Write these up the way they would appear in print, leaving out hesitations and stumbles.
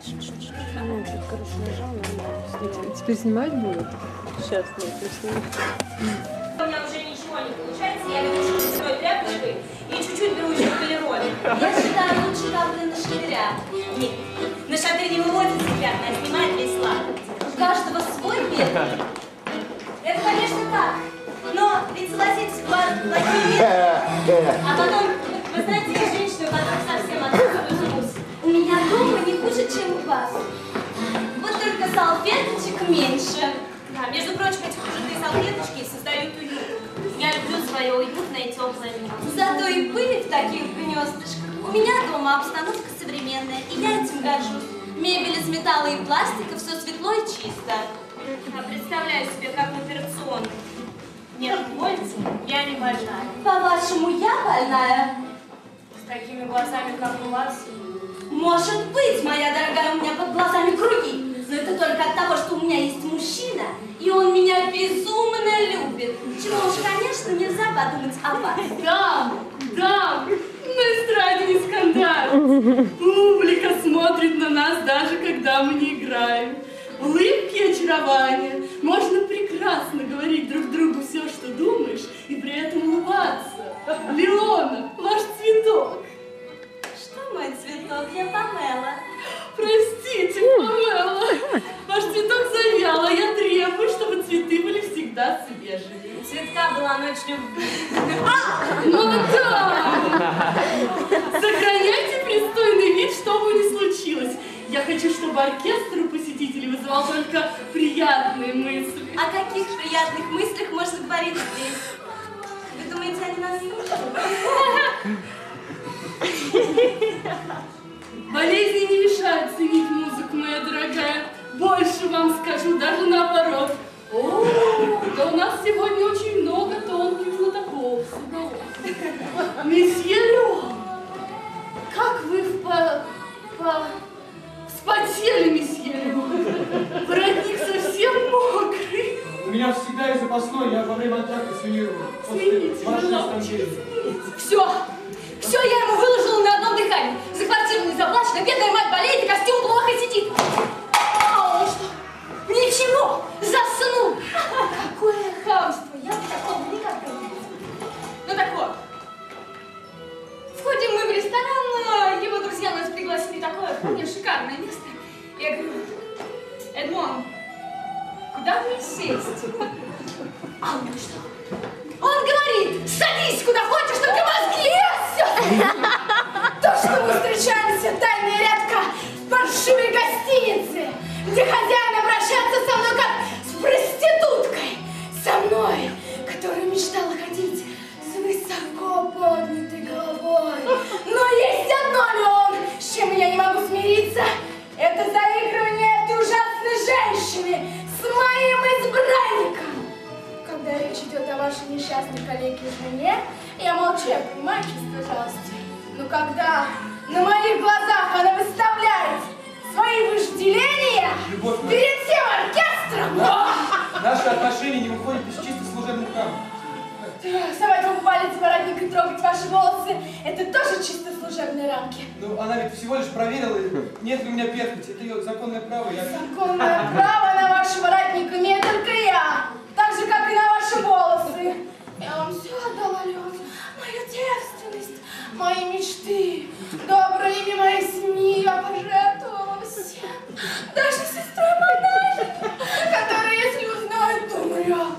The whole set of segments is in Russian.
Ну, чуть, короче, нажал, нормально. Теперь снимать будут? Сейчас, нет, не снимать. У меня уже ничего не получается, я беру свой тряпочкой и чуть-чуть беру еще полироль. Я считаю, лучше капли на шатыря. Нет, на шатырь не выводится пятна, а снимает весь лак. У каждого свой метод. Это, конечно, так. Но ведь согласитесь, бывают плохие методы. А потом, вы знаете, есть женщины, у которых совсем отказываются. У меня дома не хуже, чем у вас. Вот только салфеточек меньше. Да, между прочим, эти кружевные салфеточки создают уют. Я люблю свое уютное и теплое место. Зато и пыль в таких гнездышках. У меня дома обстановка современная, и я этим горжусь. Мебель из металла и пластика, все светло и чисто. Я представляю себе, как в операционной. Нет, увольте, я не больная. По-вашему, я больная? С такими глазами, как у вас? Может быть, моя дорогая, у меня под глазами круги. Но это только от того, что у меня есть мужчина, и он меня безумно любит. Чего уж, конечно, нельзя подумать о вас. Да, на эстраде не скандал. Публика смотрит на нас, даже когда мы не играем. Улыбки и очарования. Можно прекрасно говорить друг другу все, что думаешь, и при этом улыбаться. Леона, ваш цветок. Что мой цветок? Я Памела. Простите, Памела. Ваш цветок завял, а я требую, чтобы цветы были всегда свежими. У цветка была ночь любви. Ну да! Сохраняйте пристойный вид, что бы ни случилось. Я хочу, чтобы оркестр у посетителей вызывал только приятные мысли. О каких приятных мыслях можно говорить здесь? Вы думаете, они нас слушают? Болезни не мешают ценить музыку, моя дорогая. Больше вам скажу, даже наоборот. О, да у нас сегодня очень много тонких знатоков. Месье Леон, как вы вспотели, месье Леон. Воротник совсем мокрый. У меня всегда есть запасной, я во время атаки свинирую. Смените, Все, я ему выложила на одном дыхании. За квартиру не заплачено, бедная мать болеет, и костюм плохо сидит. А он что? Ничего, заснул. Какое хамство, я бы такого никогда не видела. Ну так вот, входим мы в ресторан, его друзья нас пригласили, такое вполне шикарное место. Я говорю: Эдмон, куда мне сесть? А он что? Он говорит: садись куда хочешь, только мозги все. То, что мы встречаемся, тайная рядка в паршивой гостинице, где хозяин обращается со мной как с проституткой. Со мной, которая мечтала ходить с высоко поднятой головой. Но есть одно, Леон, с чем я не могу смириться. Это заигрывание этой ужасной женщины с моим избранником. Когда речь идет о вашей несчастной коллеге-жене, я молчу, я понимаю чувство жалости. Но когда на моих глазах она выставляет свои вожделения перед всем оркестром... Наши отношения не выходят из чисто служебных рамок. Совать вам палец в воротник и трогать ваши волосы — это тоже чисто служебные рамки. Ну, она ведь всего лишь проверила, нет ли у меня перхоти. Это ее законное право. Законное право на ваш воротник имею только я. Так же, как и на ваши волосы. Я вам все отдала, Леон. Мою девственность, мои мечты, доброе имя моей семьи я пожертвовала всем. Даже сестрой монахинь, которая, если узнает, то умрет.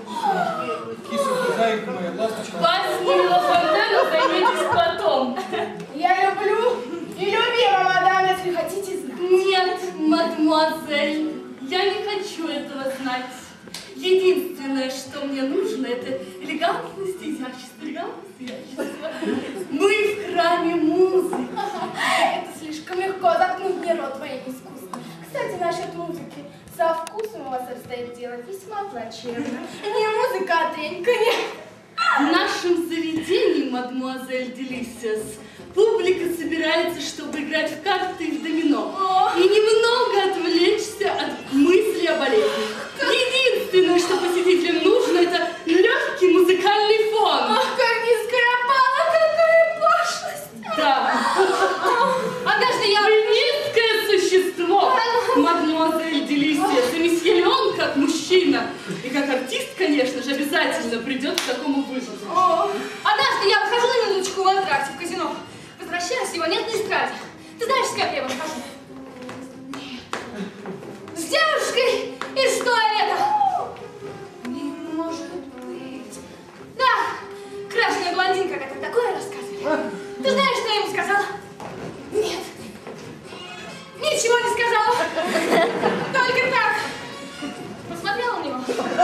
Кисонька, зайка моя, ласточка. Возьмила фонтану, займитесь потом. Я люблю и любима, мадам, если хотите знать. Нет, мадемуазель, я не хочу этого знать. Единственное, что мне нужно, это элегантность и изящество. Элегантность и изящество. Мы в храме музыки. Это слишком легко заткнуть мне рот моим искусством. Кстати, насчет музыки. Со вкусом у вас обстоит дело весьма плачевно. Не музыка, а треньканье. В нашем заведении, мадемуазель Делисиас, публика собирается, чтобы играть в карты и в домино. И немного отвлечься от мысли о болезни. Единственное, что посетителям нужно, это легкий музыкальный фон. Ах, как низкая пала, какая пошлость. Да. Однажды я... Вы низкое существо. как мужчина. И как артист, конечно же, обязательно придет к такому выводу. Однажды я выхожу на минуточку в антракте в казино. Возвращаюсь, его нет на эстраде. Ты знаешь, с кем я выхожу? С девушкой! И что это? Не может быть. Да, крашеная блондинка, как такое рассказывает. Ты знаешь, что я ему сказала? Нет. Ничего не сказала. Только так. Посмотрела на него.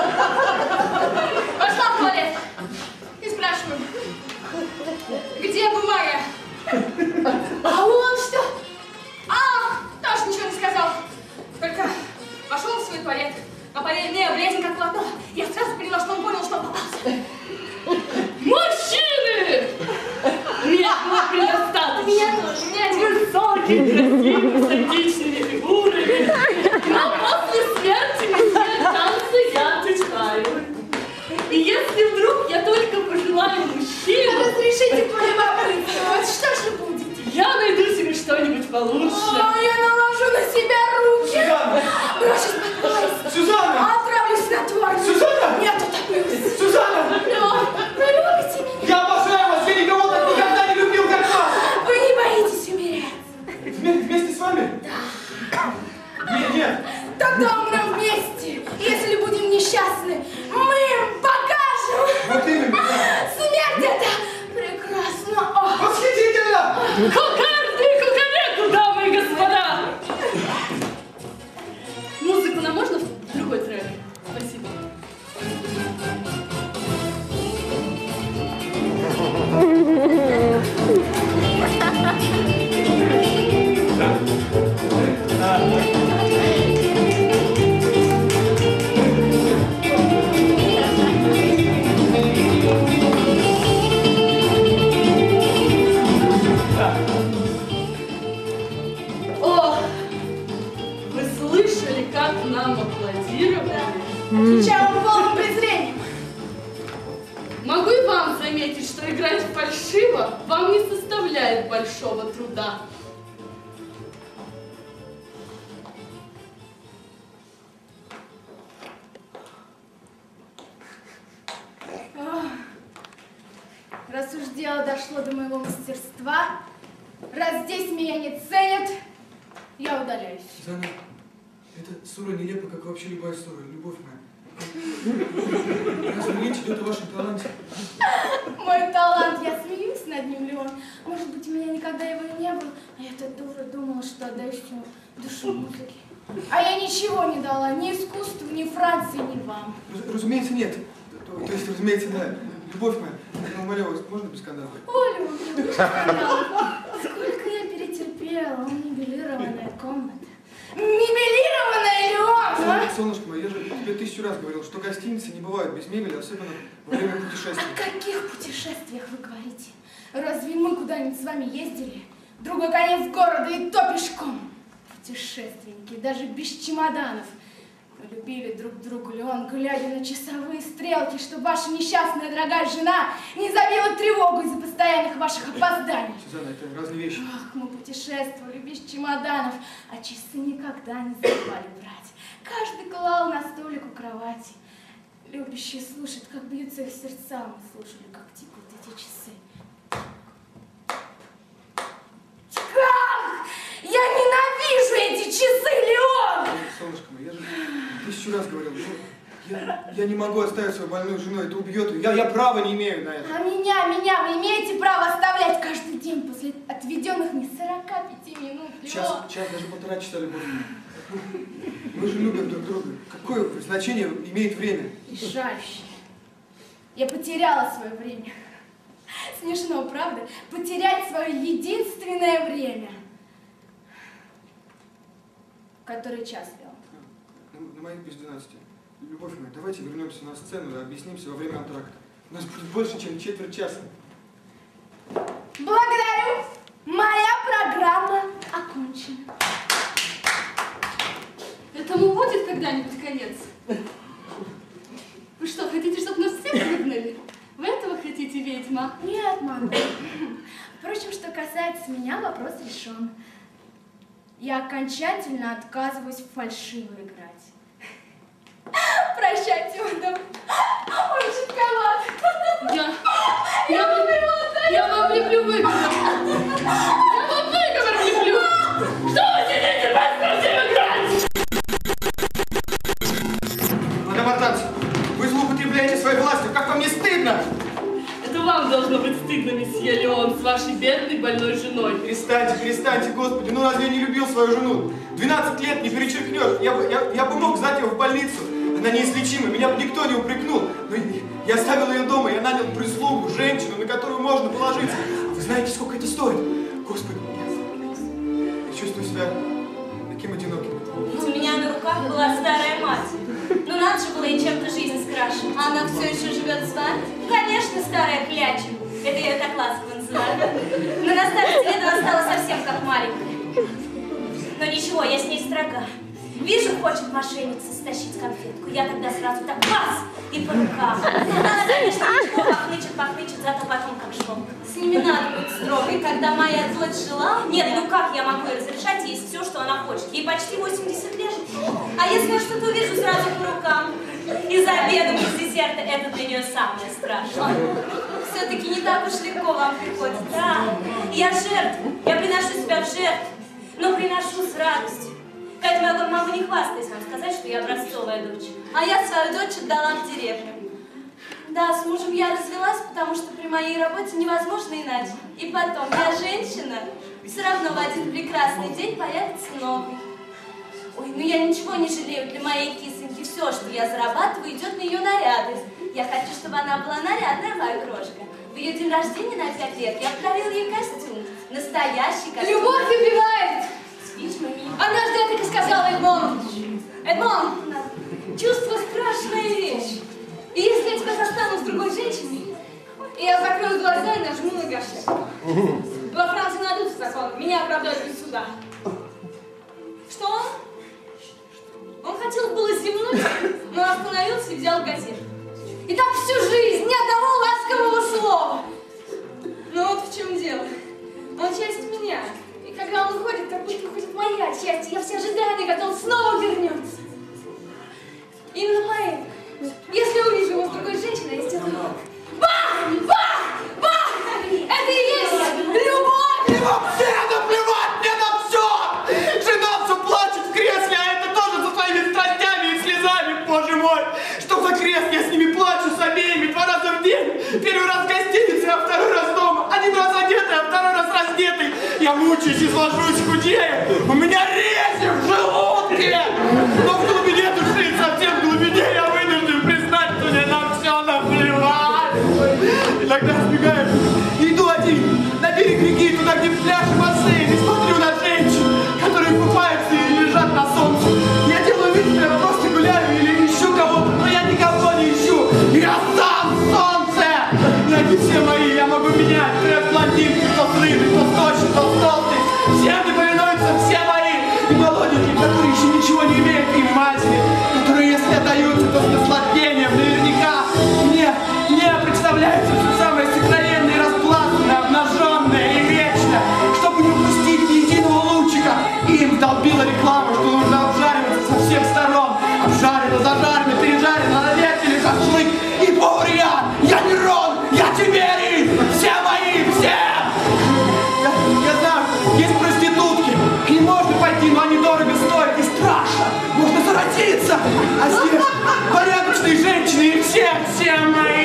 Пошла в туалет. И спрашиваю, где бумага? А он что? Тоже ничего не сказал. Только пошел в свой туалет. А поверь мне, бледен как полотно. Я сразу поняла, что он понял, что он попался. Мужчины! Меня было предостаточно. Меня тоже, меня один. Высокие, красивые, с античными фигурами. Но после смерти месье танцы я отвечаю. И если вдруг я только пожелаю мужчину... Разрешите полюбопытствовать, что же будет? Я найду себе что-нибудь получше. Я наложу на себя руки. Сюзанна! Брошусь под поезд. Сюзанна! Отправлюсь на торг. Сюзанна! Я утоплюсь. Сюзанна! Вы любите меня? Я обожаю вас! Я никого так никогда не любил, как вас! Вы не боитесь умереть? Вместе с вами? Да. Нет. Тогда умрем вместе. Если будем несчастны, мы им покажем. Вот именно. Смерть это прекрасно. Восхитительно! Кукарды и кукареку, дамы и господа! Музыку нам можно в другой трек? Спасибо. О, вы слышали, как нам аплодировали? Отвечаю полным презрением. Могу и вам заметить, что играть фальшиво вам не составляет большого труда. Раз уж дело дошло до моего мастерства, раз здесь меня не ценят, я удаляюсь. Сюзанна, эта ссора нелепа, как вообще любая ссора. Любовь моя. Разве речь идет о вашем таланте? Мой талант, я смеюсь над ним, Леон. Может быть, у меня никогда его и не было, а я-то дура думала, что отдаю всю душу музыке. А я ничего не дала, ни искусству, ни Франции, ни вам. Разумеется, нет. То есть, разумеется, да. Любовь моя, я умоляю вас, можно без скандала? Оля, без скандала. Сколько я перетерпела, мебелированная комната. Мебелированная, Леон! А? Солнышко мое, я же тебе 1000 раз говорил, что гостиницы не бывают без мебели, особенно во время путешествий. О каких путешествиях вы говорите? Разве мы куда-нибудь с вами ездили? Другой конец города и то пешком. Путешественники, даже без чемоданов. Мы любили друг друга, Леон, глядя на часовые стрелки, чтобы ваша несчастная дорогая жена не забила тревогу из-за постоянных ваших опозданий. Сюзанна, это разные вещи. Ах, мы путешествовали без чемоданов, а часы никогда не забывали брать. Каждый клал на столик у кровати. Любящие слушают, как бьются их сердца, мы слушали, как тикают эти часы. Как? Я ненавижу эти часы, Леон! Солнышко мое, я же 1000 раз говорил, я не могу оставить свою больную жену, это убьет ее. Я права не имею на это. А меня вы имеете право оставлять каждый день после отведенных мне 45 минут, Леон? Час, даже 1,5 часа, любовь моя. Мы же любим друг друга. Какое значение имеет время? Решающее. Я потеряла свое время. Смешно, правда? Потерять свое единственное время. Который час, Леон? На моих без 12. Любовь моя, давайте вернемся на сцену и объяснимся во время антракта. У нас будет больше, чем четверть часа. Благодарю! Моя программа окончена. Этому будет когда-нибудь конец? Вы что, хотите, чтобы нас всех выгнали? Вы этого хотите, ведьма? Нет, мама. Впрочем, что касается меня, вопрос решен. Я окончательно отказываюсь фальшиво играть. Прощайте, мадам. Он жидковат. Я вам влеплю выговор. Я вам выговор влеплю. Что вы сидите, подскажите играть? Мадам Артанс, вы злоупотребляете своей властью, как вам не стыдно? Это вам должно быть стыдно, месье Леон, с вашей бедной больной женой. Перестаньте, Господи, ну разве я не любил свою жену? 12 лет не перечеркнешь, я бы мог сдать ее в больницу. Она неизлечима, меня бы никто не упрекнул. Но я оставил ее дома, я нанял прислугу, женщину, на которую можно положиться. Вы знаете, сколько это стоит? Господи, я чувствую себя таким одиноким. Ведь у меня на руках была старая мать. Ну надо же было ей чем-то жизнь скрашивать. А она все еще живет с вами? Конечно, старая кляча. Это я ее так ласково называю. Но на старости лет она стала совсем как маленькая. Но ничего, я с ней строга. Вижу, хочет мошенница стащить конфетку. Я тогда сразу так бас и по рукам. Она, конечно, ничего, похнычет, зато потом как шел. С ними надо быть строгой. Когда моя дочь жила... Нет, ну как я могу ей разрешать есть все, что она хочет? Ей почти 80 лет. А если я что-то увижу, сразу по рукам. И за обедом, и с десерта, это для нее самое страшное. Все-таки не так уж легко вам приходит. Да, я жертва. Я приношу себя в жертву, но приношу с радостью. Поэтому я могу не хвастаясь вам сказать, что я образцовая дочь. А я свою дочь отдала в деревню. Да, с мужем я развелась, потому что при моей работе невозможно иначе. И потом, я женщина, все равно в один прекрасный день появится новый. Ой, ну я ничего не жалею для моей кисоньки. Все, что я зарабатываю, идет на ее наряды. Я хочу, чтобы она была нарядная, моя крошка. В ее день рождения на 5 лет я подарила ей костюм. Настоящий костюм. Любовь убивает! Однажды я так и сказала Эдмонду. Эдмонд, чувство страшная вещь. И если я тебя застану с другой женщиной, я закрою глаза и нажму на гашетку. Во Франции найдутся законы, меня оправдают без суда. Что он? Он хотел было зевнуть, но остановился и взял газету. И так всю жизнь, ни одного ласкового слова. Ну вот в чем дело. Он часть меня. И когда он уходит, как будто уходит моя часть, я все ожидания, когда он снова вернется. Именно поэтому, если увижу его с другой женщиной, я сделаю бах! Бах! Бах! Это и есть любовь! И вообще наплевать мне на все! Жена все плачет в кресле, а это тоже со своими страстями и слезами, боже мой! Что за крест? Я с ними плачу с обеими 2 раза в день. Первый раз в гостинице, а 2-й раз дома. 1 раз одетый, а 2-й раз раздетый. Я мучаюсь, изложусь, худею. У меня рези в желудке. Но в глубине души, совсем в глубине, я вынужден признать, что мне на все наплевать. Иногда сбегаю, иду один на берег реки, туда, где пляж и бассейн, и смотрю на женщин, которые купаются и лежат на солнце. Я делаю вид, что я просто гуляю или ищу кого-то, но я никого не ищу. Я сам солнце! И они все мои, я могу менять. То я блондинки, то с рыбой, то с тощий, то с толстый. Все мне повинуются, все мои. И молоденькие, которые еще ничего не имеют, и матери, которые, если отдаются, то с наслаждением, наверняка мне представляется все самое сокровенное, распластанное, обнаженное и вечное, чтобы не упустить ни единого лучика. Им вдолбила реклама, что нужно обжариваться со всех сторон. Обжарено, зажарено, пережарено, на вертеле шашлык. И повар я Нерон, я Тиберий, все мои, все! Я знаю, есть проститутки, к ним можно пойти, но они дорого стоят и страшно. Можно заразиться, а здесь порядочные женщины и все мои.